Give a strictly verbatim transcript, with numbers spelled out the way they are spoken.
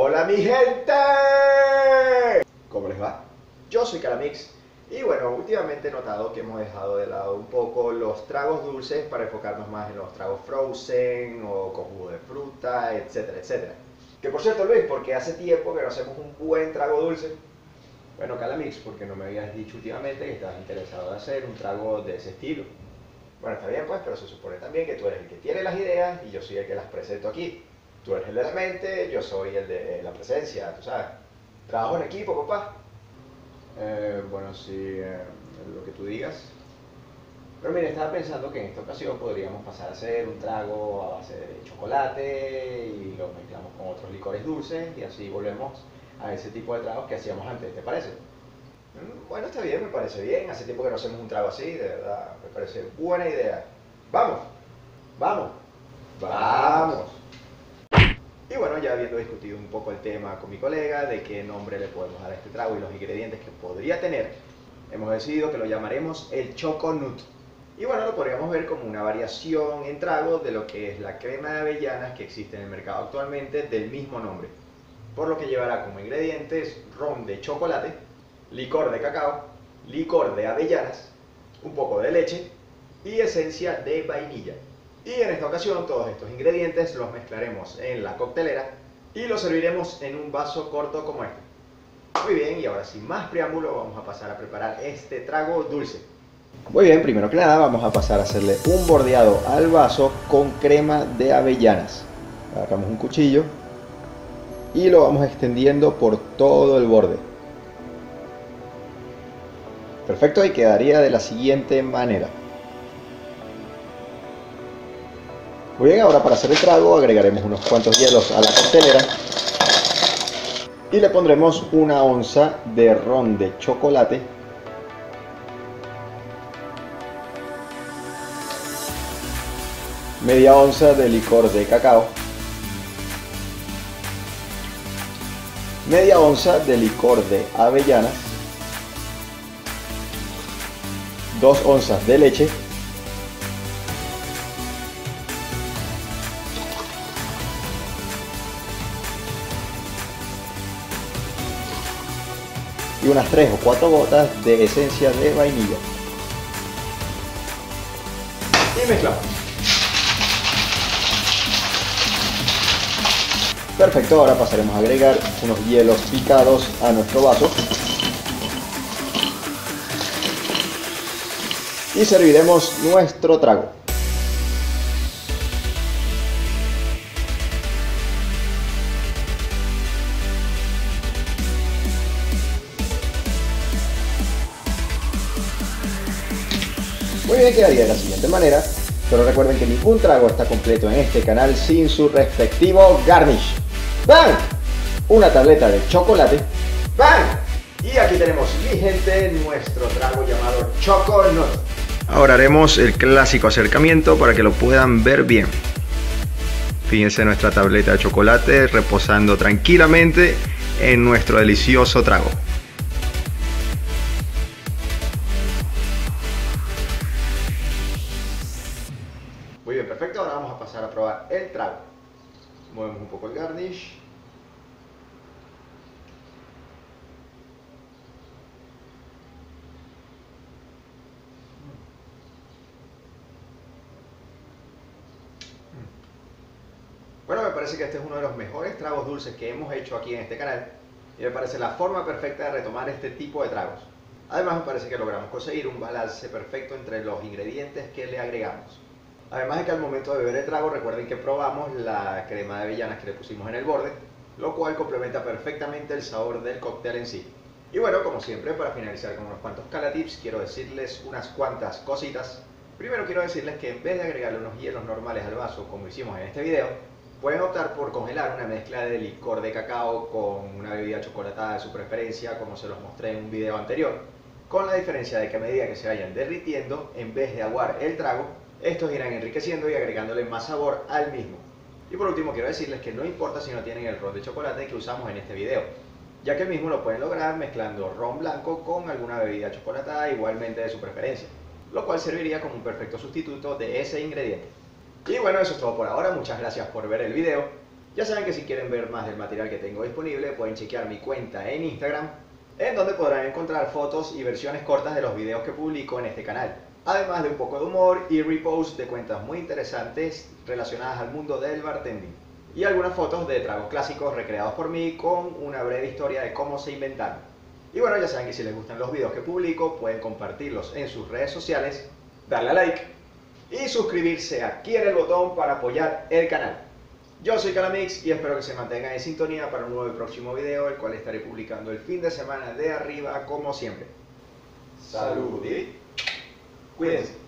Hola mi gente, ¿cómo les va? Yo soy Calamix y bueno, últimamente he notado que hemos dejado de lado un poco los tragos dulces para enfocarnos más en los tragos frozen o con jugo de fruta, etcétera, etcétera. Que por cierto, Luis, porque hace tiempo que no hacemos un buen trago dulce. Bueno, Calamix, porque no me habías dicho últimamente que estabas interesado en hacer un trago de ese estilo. Bueno, está bien pues, pero se supone también que tú eres el que tiene las ideas y yo soy el que las presento aquí. Tú eres el de la mente, yo soy el de la presencia, tú sabes. Trabajo en equipo, papá. Eh, bueno, sí, eh, lo que tú digas. Pero mire, estaba pensando que en esta ocasión podríamos pasar a hacer un trago a base de chocolate y lo mezclamos con otros licores dulces y así volvemos a ese tipo de tragos que hacíamos antes, ¿te parece? Mm, Bueno, está bien, me parece bien. Hace tiempo que no hacemos un trago así, de verdad, me parece buena idea. ¡Vamos! ¡Vamos! ¡Vamos! Y bueno, ya habiendo discutido un poco el tema con mi colega de qué nombre le podemos dar a este trago y los ingredientes que podría tener, hemos decidido que lo llamaremos el Choco Nut. Y bueno, lo podríamos ver como una variación en trago de lo que es la crema de avellanas que existe en el mercado actualmente del mismo nombre. Por lo que llevará como ingredientes ron de chocolate, licor de cacao, licor de avellanas, un poco de leche y esencia de vainilla. Y en esta ocasión todos estos ingredientes los mezclaremos en la coctelera y los serviremos en un vaso corto como este. Muy bien, y ahora sin más preámbulo vamos a pasar a preparar este trago dulce. Muy bien, primero que nada vamos a pasar a hacerle un bordeado al vaso con crema de avellanas. Agarramos un cuchillo y lo vamos extendiendo por todo el borde. Perfecto, y quedaría de la siguiente manera. Muy bien, ahora para hacer el trago agregaremos unos cuantos hielos a la coctelera y le pondremos una onza de ron de chocolate, media onza de licor de cacao, media onza de licor de avellanas, dos onzas de leche, y unas tres o cuatro gotas de esencia de vainilla. Y mezclamos. Perfecto, ahora pasaremos a agregar unos hielos picados a nuestro vaso. Y serviremos nuestro trago. Muy bien, quedaría de la siguiente manera, pero recuerden que ningún trago está completo en este canal sin su respectivo garnish. ¡Bam! Una tableta de chocolate. ¡Bam! Y aquí tenemos, mi gente, nuestro trago llamado Choco Nut. Ahora haremos el clásico acercamiento para que lo puedan ver bien. Fíjense nuestra tableta de chocolate reposando tranquilamente en nuestro delicioso trago. Muy bien, perfecto. Ahora vamos a pasar a probar el trago. Movemos un poco el garnish. Bueno, me parece que este es uno de los mejores tragos dulces que hemos hecho aquí en este canal y me parece la forma perfecta de retomar este tipo de tragos. Además me parece que logramos conseguir un balance perfecto entre los ingredientes que le agregamos. Además de que al momento de beber el trago recuerden que probamos la crema de avellanas que le pusimos en el borde, lo cual complementa perfectamente el sabor del cóctel en sí. Y bueno, como siempre, para finalizar con unos cuantos calatips, quiero decirles unas cuantas cositas. Primero quiero decirles que en vez de agregarle unos hielos normales al vaso como hicimos en este video, pueden optar por congelar una mezcla de licor de cacao con una bebida chocolatada de su preferencia, como se los mostré en un video anterior, con la diferencia de que a medida que se vayan derritiendo, en vez de aguar el trago, estos irán enriqueciendo y agregándole más sabor al mismo. Y por último quiero decirles que no importa si no tienen el ron de chocolate que usamos en este video, ya que el mismo lo pueden lograr mezclando ron blanco con alguna bebida chocolatada igualmente de su preferencia, lo cual serviría como un perfecto sustituto de ese ingrediente. Y bueno, eso es todo por ahora, muchas gracias por ver el video. Ya saben que si quieren ver más del material que tengo disponible, pueden chequear mi cuenta en Instagram, en donde podrán encontrar fotos y versiones cortas de los videos que publico en este canal. Además de un poco de humor y repost de cuentas muy interesantes relacionadas al mundo del bartending. Y algunas fotos de tragos clásicos recreados por mí con una breve historia de cómo se inventaron. Y bueno, ya saben que si les gustan los videos que publico, pueden compartirlos en sus redes sociales, darle a like y suscribirse aquí en el botón para apoyar el canal. Yo soy Calamix y espero que se mantengan en sintonía para un nuevo y próximo video, el cual estaré publicando el fin de semana de arriba como siempre. Salud y cuídense.